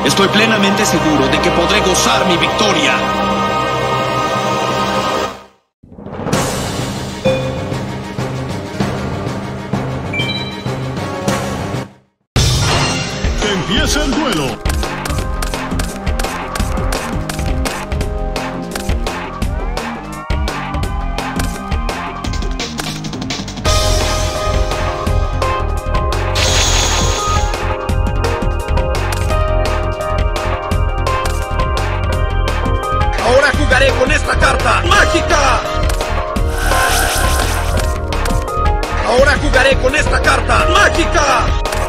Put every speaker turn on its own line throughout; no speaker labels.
Estoy plenamente seguro de que podré gozar mi victoria.
Empieza el duelo.
Ahora jugaré con esta carta mágica. Ahora jugaré con esta carta mágica.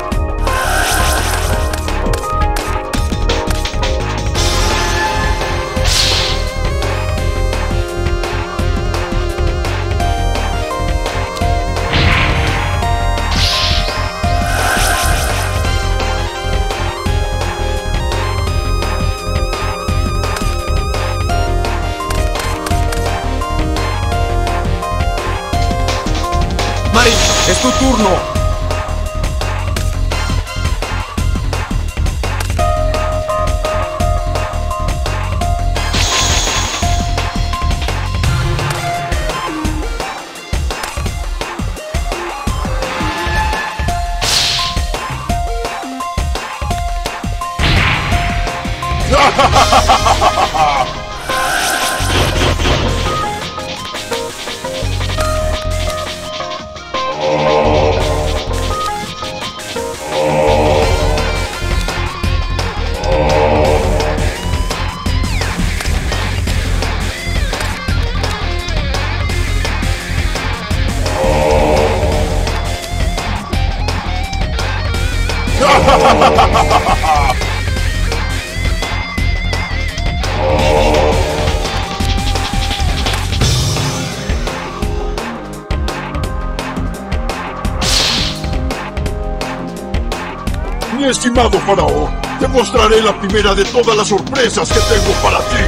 Mari, es tu turno.
Mi estimado faraón, te mostraré la primera de todas las sorpresas que tengo para ti.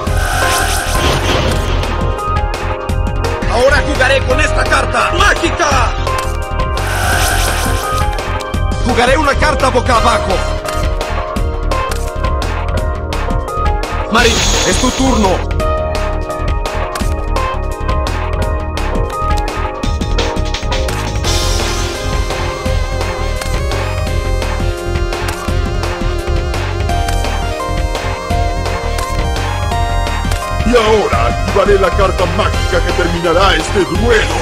Ahora jugaré con esta carta mágica. Jugaré una carta boca abajo.
Mari, es tu turno.
Y ahora activaré la carta mágica que terminará este duelo.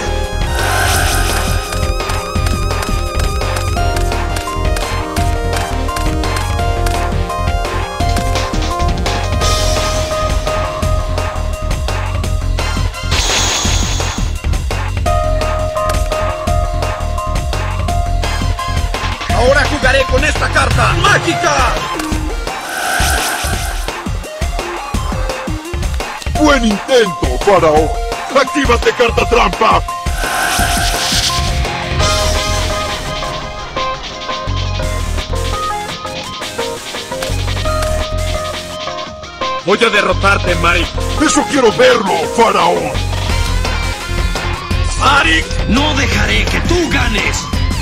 Ahora jugaré con esta carta mágica.
¡Buen intento, faraón! ¡Actívate, carta trampa!
Voy a derrotarte, Mari.
¡Eso quiero verlo, faraón!
Arik, no dejaré que tú ganes.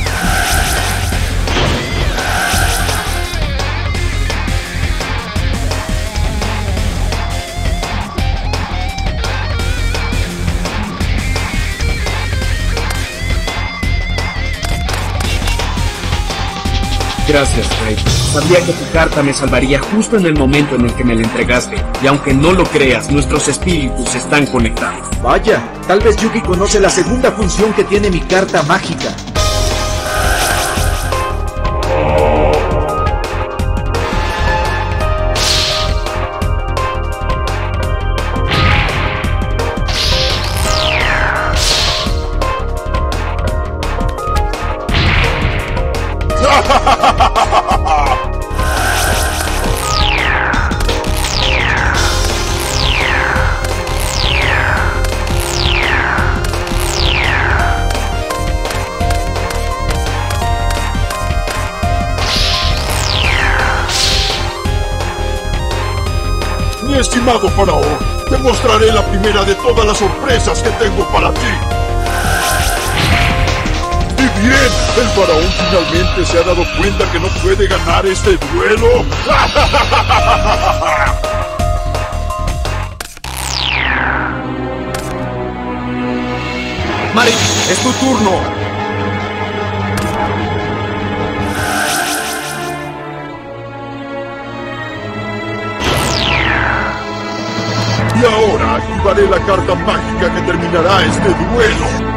Gracias, Rey. Sabía que tu carta me salvaría justo en el momento en el que me la entregaste. Y aunque no lo creas, nuestros espíritus están conectados.
Vaya, tal vez Yugi conoce la segunda función que tiene mi carta mágica.
Mi estimado faraón, te mostraré la primera de todas las sorpresas que tengo para ti. ¡Y bien! El faraón finalmente se ha dado cuenta que no puede ganar este duelo.
Marik, es tu turno.
Y ahora activaré la carta mágica que terminará este duelo.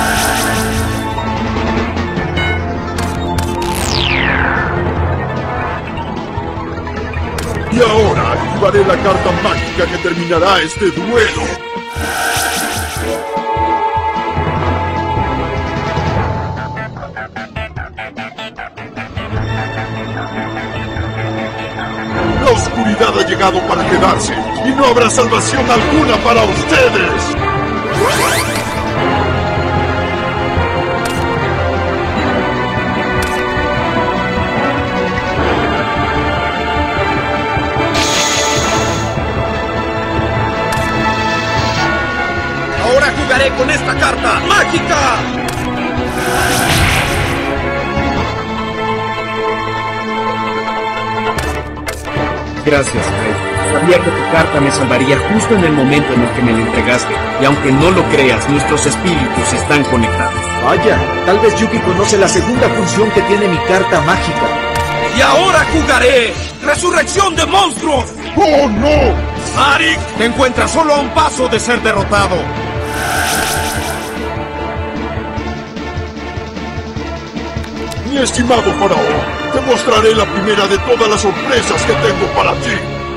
Y ahora activaré la carta mágica que terminará este duelo. La oscuridad ha llegado para quedarse y no habrá salvación alguna para ustedes.
Ahora jugaré con esta carta mágica.
Gracias, Fred. Sabía que tu carta me salvaría justo en el momento en el que me la entregaste. Y aunque no lo creas, nuestros espíritus están conectados.
Vaya, tal vez Yugi conoce la segunda función que tiene mi carta mágica.
Y ahora jugaré Resurrección de Monstruos.
¡Oh, no!
Marik, te encuentras solo a un paso de ser derrotado.
Mi estimado faraón, te mostraré la primera de todas las sorpresas que tengo para ti.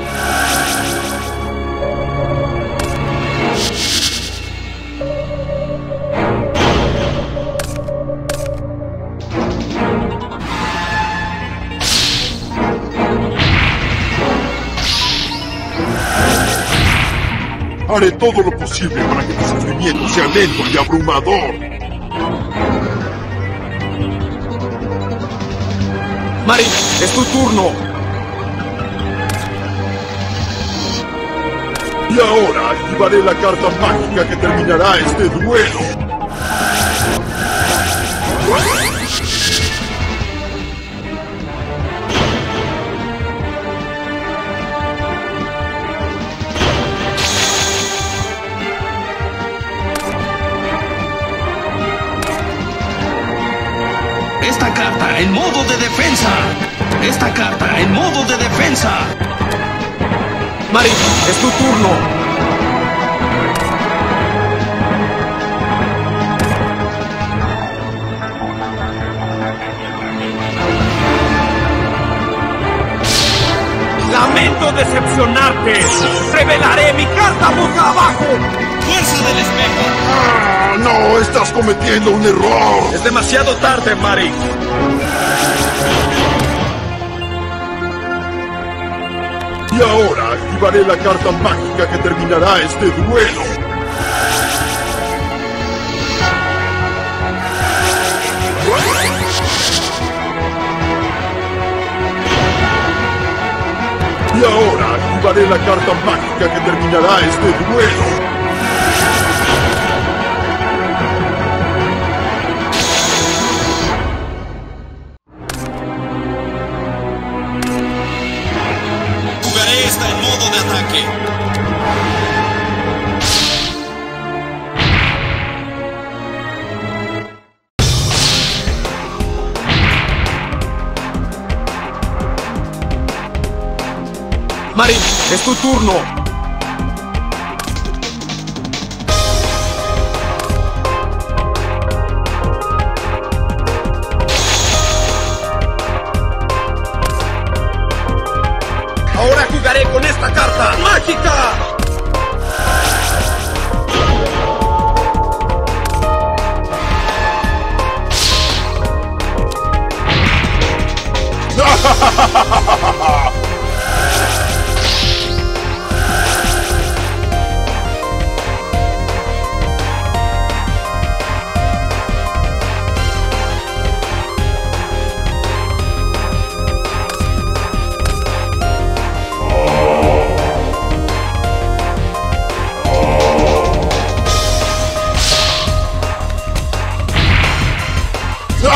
Haré todo lo posible para que tu sufrimiento sea lento y abrumador.
Marik, es tu turno.
Y ahora activaré la carta mágica que terminará este duelo.
Esta carta en modo de defensa. Esta carta en modo de defensa. Marik, es tu turno.
Lamento decepcionarte. Revelaré mi carta boca abajo.
Fuerza del espejo.
¡Ah, no! ¡Estás cometiendo un error!
Es demasiado tarde, Marik.
Y ahora activaré la carta mágica que terminará este duelo. Y ahora activaré la carta mágica que terminará este duelo.
Jugaré esta en modo de ataque. Marik, es tu turno.
Ahora jugaré con esta carta mágica.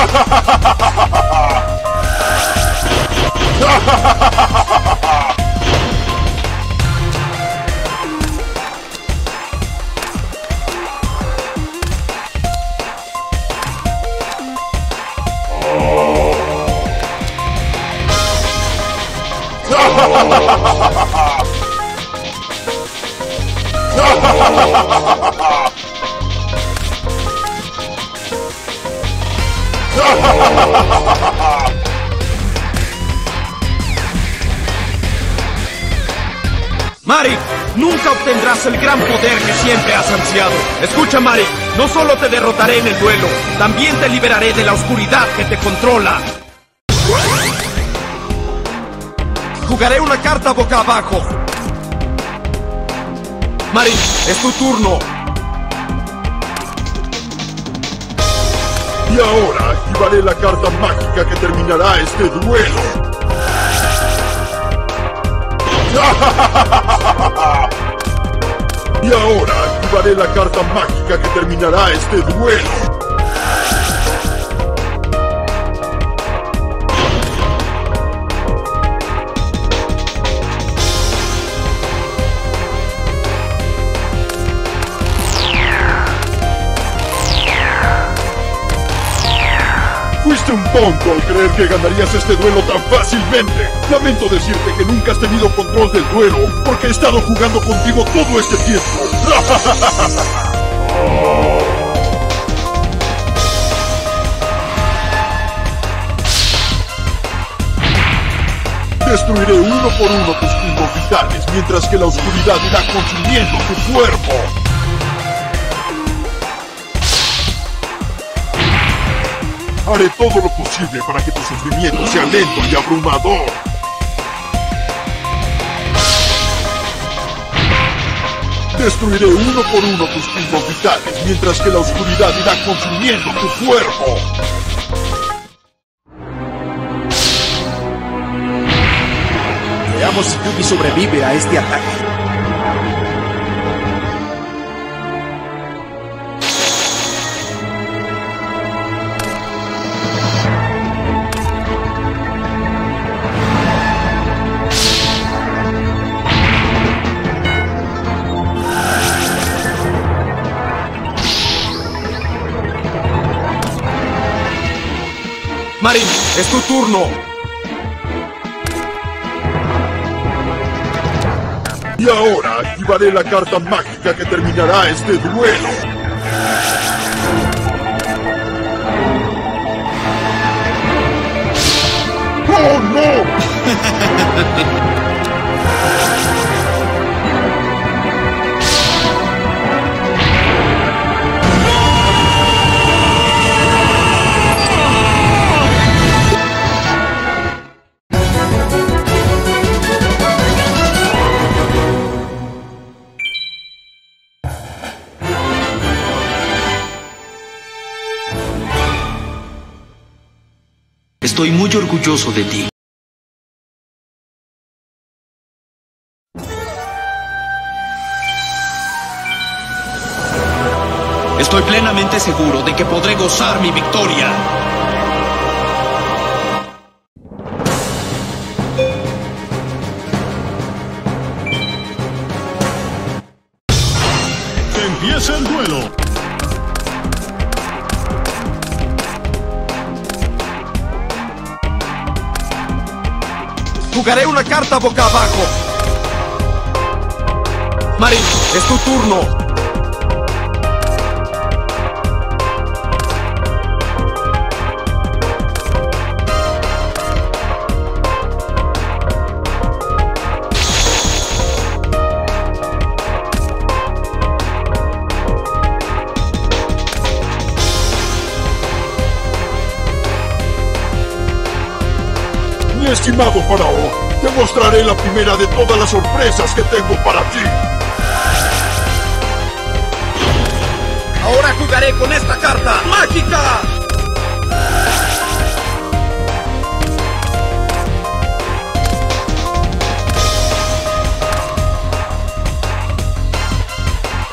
Marik, nunca obtendrás el gran poder que siempre has ansiado. Escucha, Marik, no solo te derrotaré en el duelo, también te liberaré de la oscuridad que te controla. Jugaré una carta boca abajo. Marik, es tu turno.
Y ahora activaré la carta mágica que terminará este duelo. Y ahora activaré la carta mágica que terminará este duelo. Fuiste un tonto al creer que ganarías este duelo tan fácilmente. Lamento decirte que nunca has tenido control del duelo, porque he estado jugando contigo todo este tiempo. Destruiré uno por uno tus pulmos vitales, mientras que la oscuridad irá consumiendo tu cuerpo. Haré todo lo posible para que tu sufrimiento sea lento y abrumador. Destruiré uno por uno tus pulmos vitales, mientras que la oscuridad irá consumiendo tu cuerpo.
Veamos si Yugi sobrevive a este ataque.
Marik, es tu turno.
Y ahora activaré la carta mágica que terminará este duelo. ¡Oh, no!
Estoy muy orgulloso de ti. Estoy plenamente seguro de que podré gozar mi victoria.
¡Empieza el duelo!
Jugaré una carta boca abajo. Marik, es tu turno.
Mi estimado faraón, te mostraré la primera de todas las sorpresas que tengo para ti.
Ahora jugaré con esta carta mágica.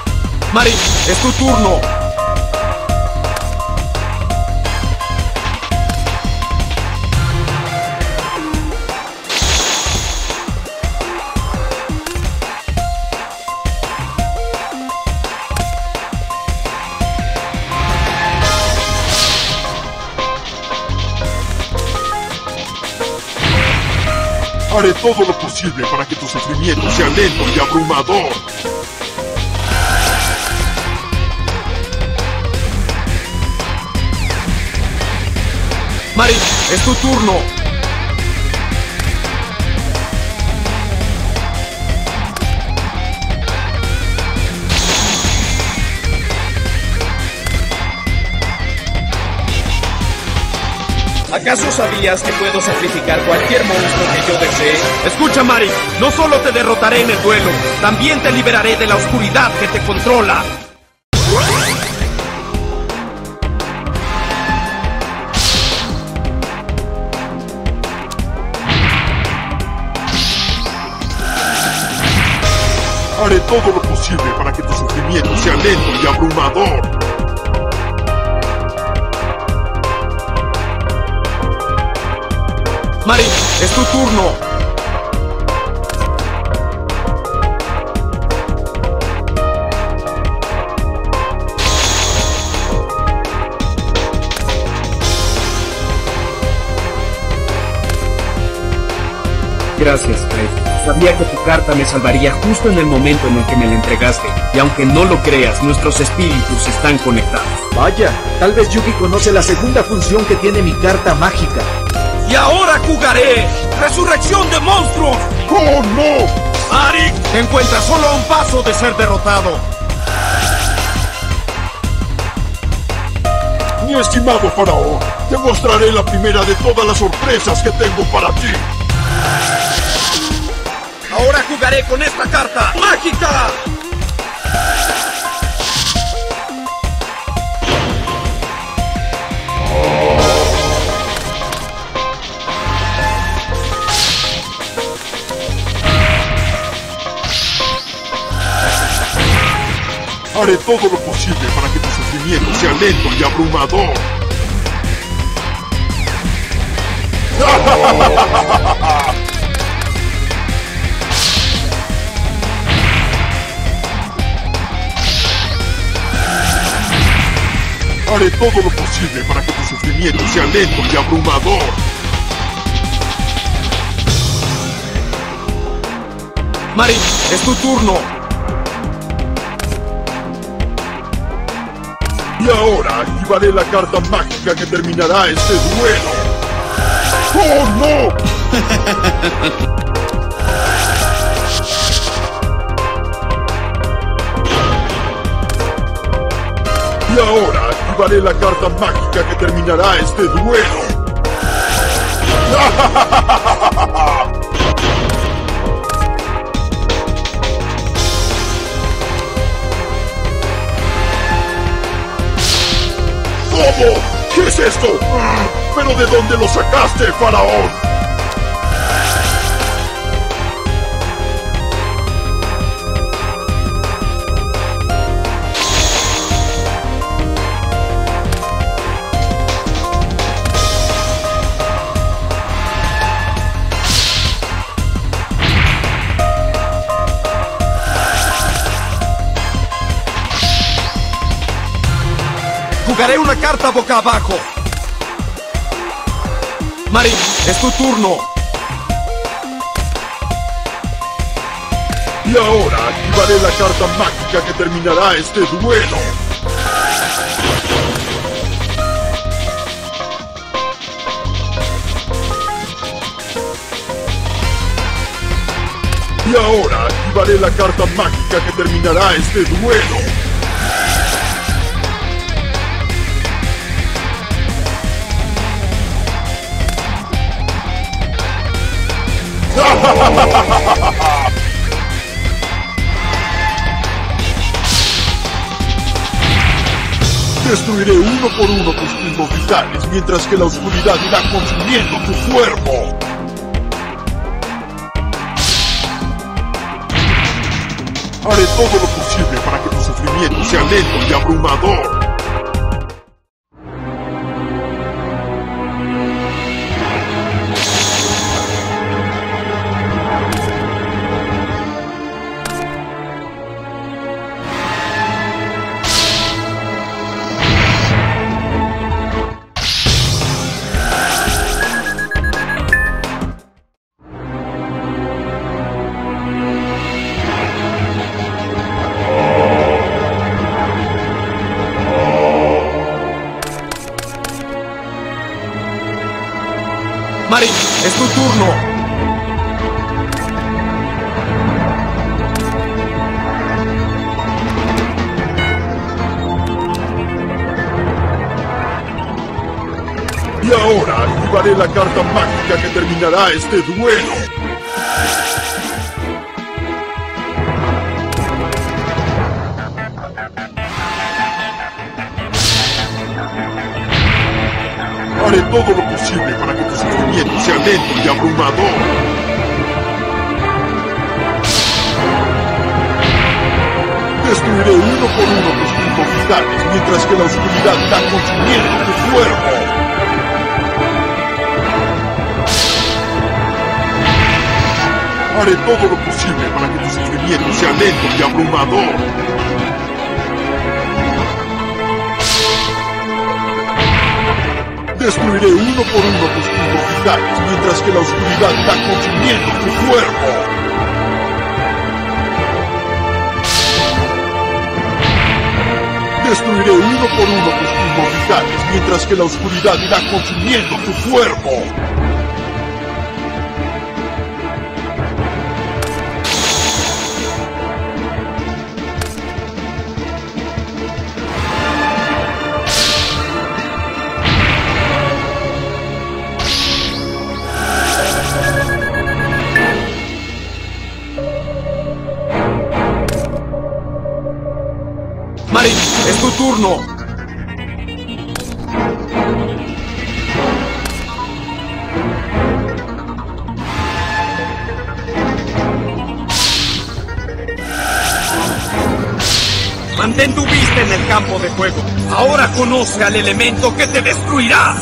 Marik, es tu turno.
Haré todo lo posible para que tu sufrimiento sea lento y abrumador.
Marik, es tu turno. ¿Acaso sabías que puedo sacrificar cualquier monstruo que yo desee? Escucha, Marik, no solo te derrotaré en el duelo, también te liberaré de la oscuridad que te controla.
Haré todo lo posible para que tu sufrimiento sea lento y abrumador.
Marik, es tu turno.
Gracias, Fred. Sabía que tu carta me salvaría justo en el momento en el que me la entregaste. Y aunque no lo creas, nuestros espíritus están conectados.
Vaya, tal vez Yugi conoce la segunda función que tiene mi carta mágica.
Y ahora jugaré Resurrección de Monstruos.
¡Oh, no!
Marik, te encuentras solo a un paso de ser derrotado.
Mi estimado faraón, te mostraré la primera de todas las sorpresas que tengo para ti.
Ahora jugaré con esta carta mágica.
Haré todo lo posible para que tu sufrimiento sea lento y abrumador. Haré todo lo posible para que tu sufrimiento sea lento y abrumador.
Marik, es tu turno.
Y ahora activaré la carta mágica que terminará este duelo. ¡Oh, no! Y ahora activaré la carta mágica que terminará este duelo. ¿Cómo? ¿Qué es esto? ¿Pero de dónde lo sacaste, faraón?
Jugaré una carta boca abajo. Marik, es tu turno.
Y ahora activaré la carta mágica que terminará este duelo. Y ahora activaré la carta mágica que terminará este duelo. Destruiré uno por uno tus puntos vitales, mientras que la oscuridad irá consumiendo tu cuerpo. Haré todo lo posible para que tu sufrimiento sea lento y abrumador.
Marik, es tu turno.
Y ahora activaré la carta mágica que terminará este duelo. Haré todo lo posible para que tu sufrimiento sea lento y abrumador. Destruiré uno por uno tus puntos vitales mientras que la oscuridad está consumiendo tu cuerpo. Haré todo lo posible para que tu sufrimiento sea lento y abrumador. Destruiré uno por uno tus puntos vitales mientras que la oscuridad está consumiendo tu cuerpo. Destruiré uno por uno tus puntos vitales mientras que la oscuridad está consumiendo tu cuerpo.
Marik, es tu turno. Mantén tu vista en el campo de juego. Ahora conoce al elemento que te destruirá.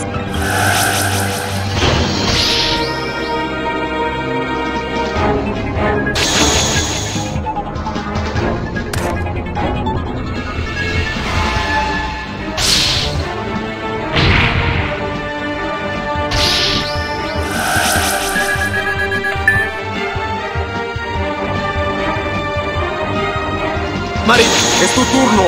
Marik, es tu turno.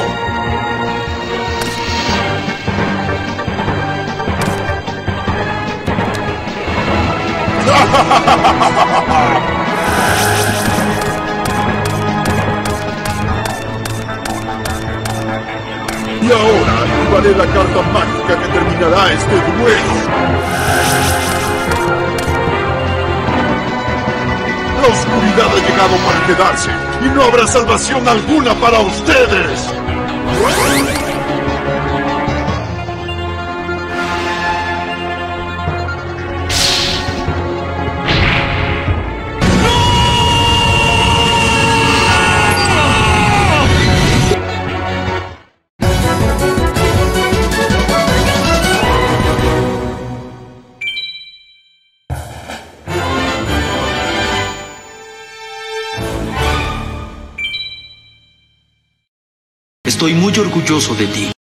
Y ahora activaré la carta mágica que terminará este duelo. La oscuridad ha llegado para quedarse y no habrá salvación alguna para ustedes.
Estoy muy orgulloso de ti.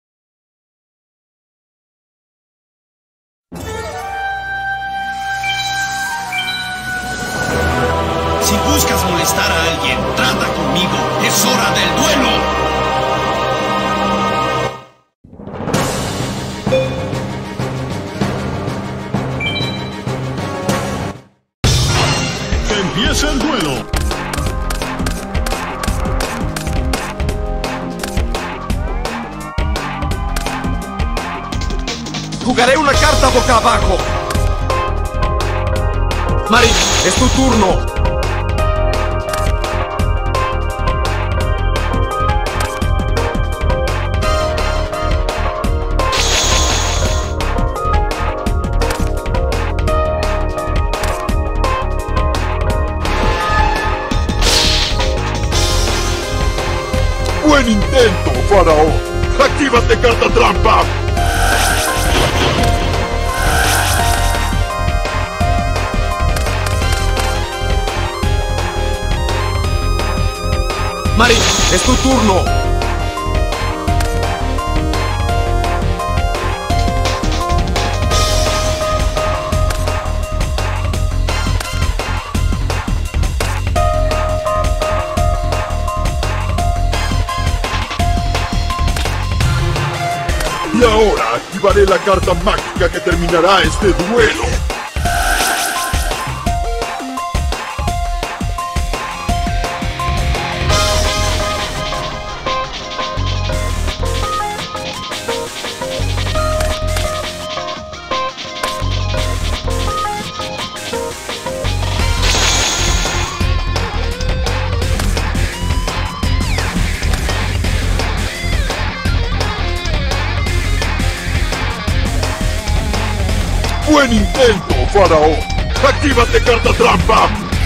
Si buscas molestar a alguien, trata conmigo. Es hora del duelo.
¡Que empiece el duelo!
Jugaré una carta boca abajo. Marik, es tu turno.
¡Buen intento, Faraón! ¡Actívate, carta trampa!
Marik, es tu turno.
Y ahora activaré la carta mágica que terminará este duelo. Buen intento, Faraón. ¡Actívate, carta trampa!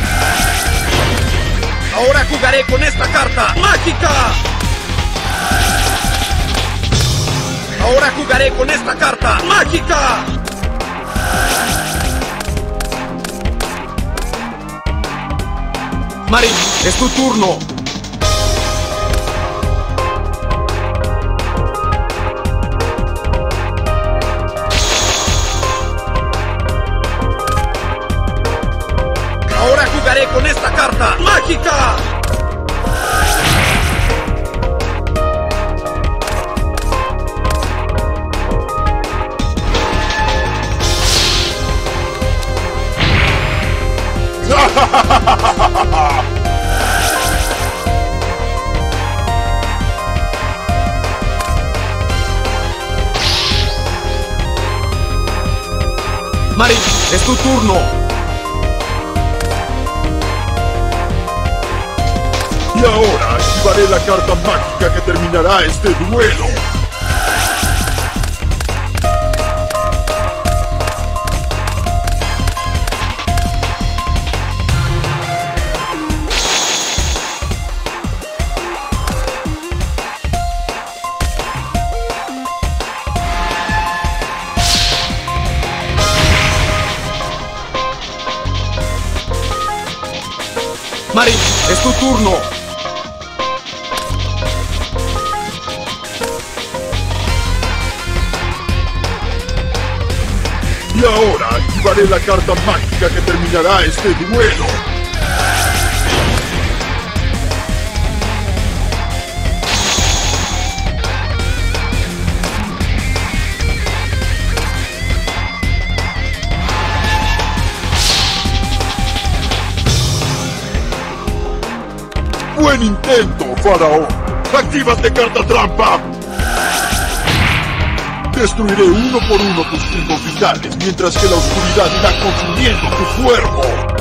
Ahora jugaré con esta carta mágica. Ahora jugaré con esta carta mágica. Marin, es tu turno. Ahora jugaré con esta carta mágica. Marin, es tu turno.
Y ahora activaré la carta mágica que terminará este duelo.
Marin, es tu turno.
Y ahora activaré la carta mágica que terminará este duelo. Buen intento, Faraón. ¡Actívate, carta trampa! Destruiré uno por uno tus puntos vitales, mientras que la oscuridad irá consumiendo tu cuerpo.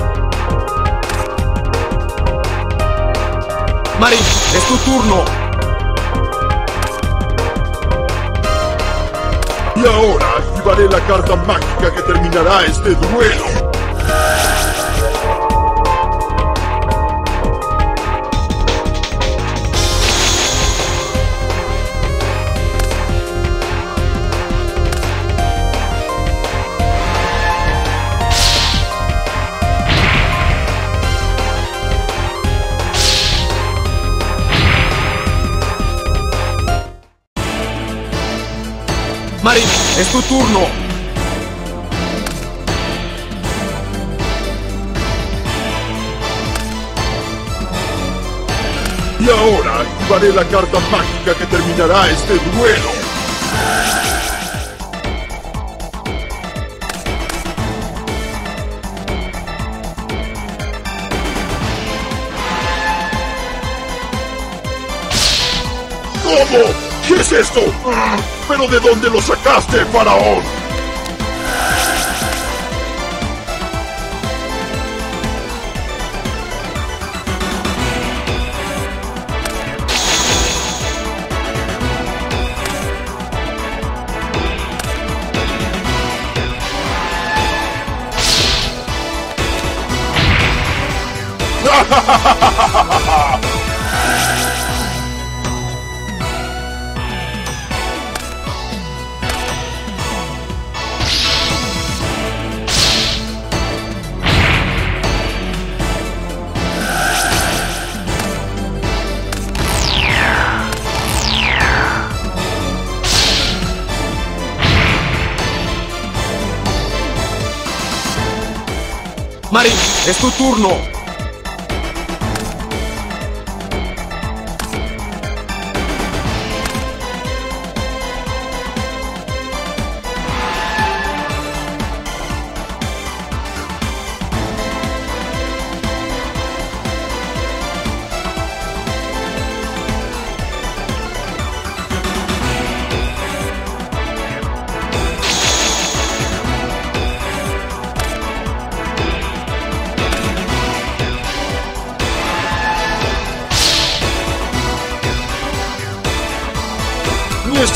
Marin, es tu turno.
Y ahora activaré la carta mágica que terminará este duelo.
Marin, es tu turno.
Y ahora activaré la carta mágica que terminará este duelo. ¿Cómo? ¿Qué es esto? ¿Pero de dónde lo sacaste, Faraón?
Marin, es tu turno.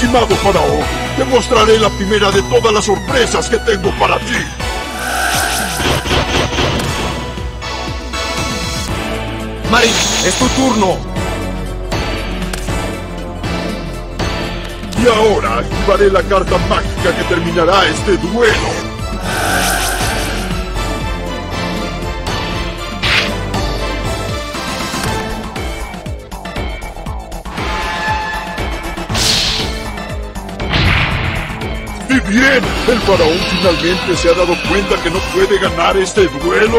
estimado faraón, te mostraré la primera de todas las sorpresas que tengo para ti.
Marin, es tu turno.
Y ahora activaré la carta mágica que terminará este duelo. Y bien, el faraón finalmente se ha dado cuenta que no puede ganar este duelo.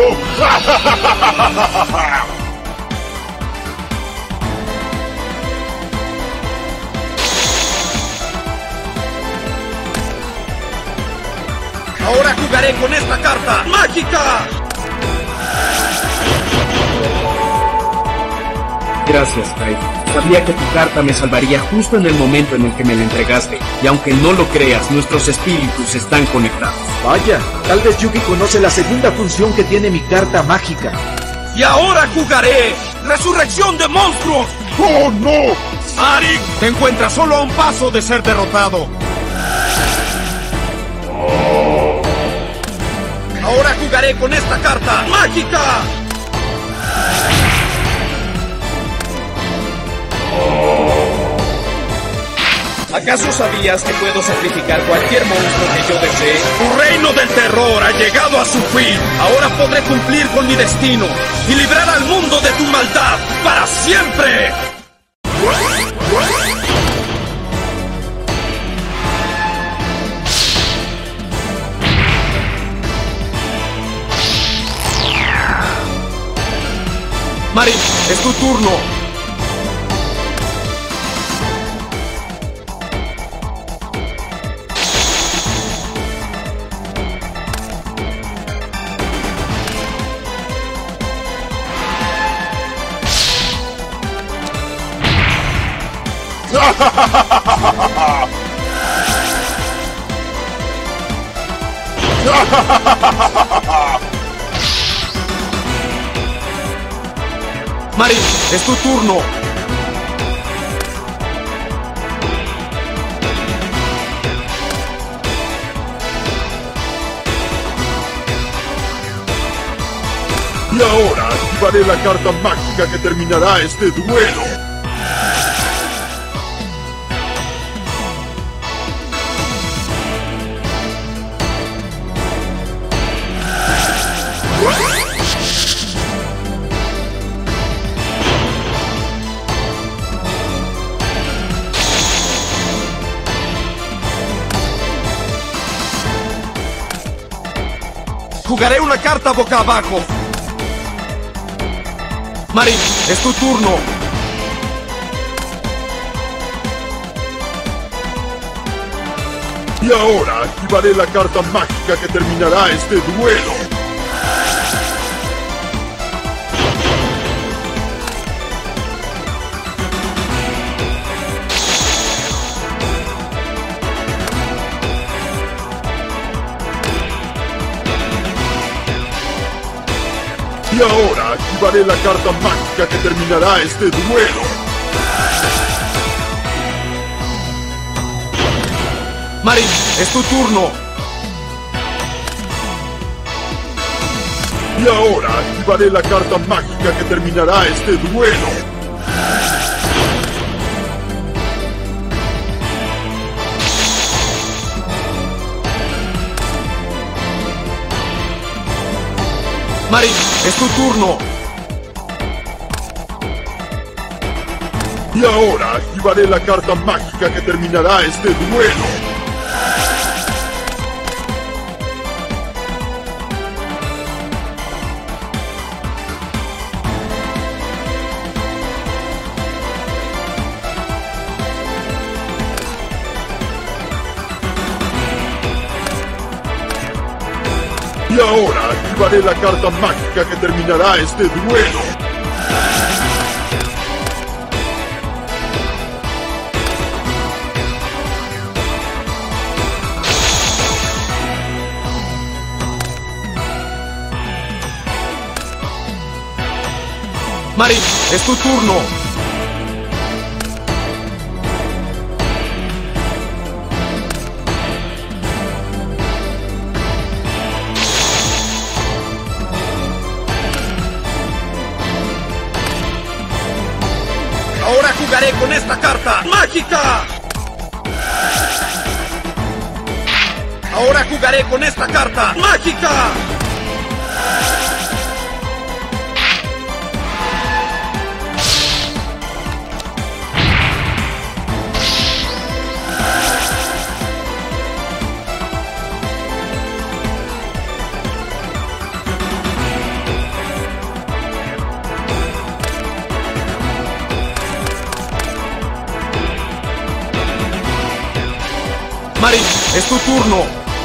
Ahora jugaré con esta carta mágica.
Gracias, Kai. Sabía que tu carta me salvaría justo en el momento en el que me la entregaste. Y aunque no lo creas, nuestros espíritus están conectados.
Vaya, tal vez Yugi conoce la segunda función que tiene mi carta mágica.
Y ahora jugaré Resurrección de Monstruos.
¡Oh, no!
Marin, te encuentras solo a un paso de ser derrotado. Ahora jugaré con esta carta mágica. ¿Acaso sabías que puedo sacrificar cualquier monstruo que yo desee? Tu reino del terror ha llegado a su fin. Ahora podré cumplir con mi destino y librar al mundo de tu maldad para siempre. Marin, es tu turno. Marin, es tu turno.
Y ahora activaré la carta mágica que terminará este duelo.
Jugaré una carta boca abajo. Marin, es tu turno.
Y ahora activaré la carta mágica que terminará este duelo. Y ahora activaré la carta mágica que terminará este duelo.
Marin, es tu turno.
Y ahora activaré la carta mágica que terminará este duelo.
Marin, es tu turno.
Y ahora activaré la carta mágica que terminará este duelo. Y ahora activaré la carta mágica que terminará este duelo.
Marin, es tu turno. esta carta mágica. Ahora jugaré con esta carta mágica.
Marin, es tu turno.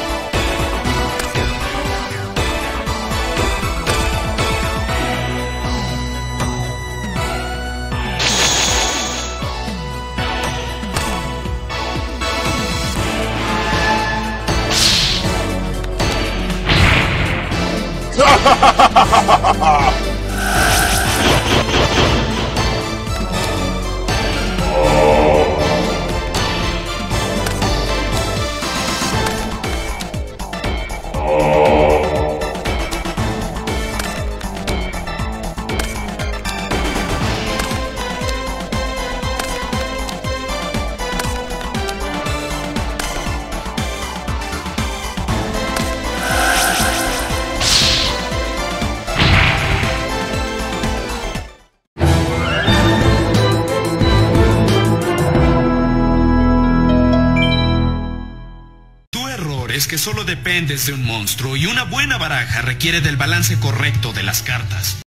Es que solo dependes de un monstruo y una buena baraja requiere del balance correcto de las cartas.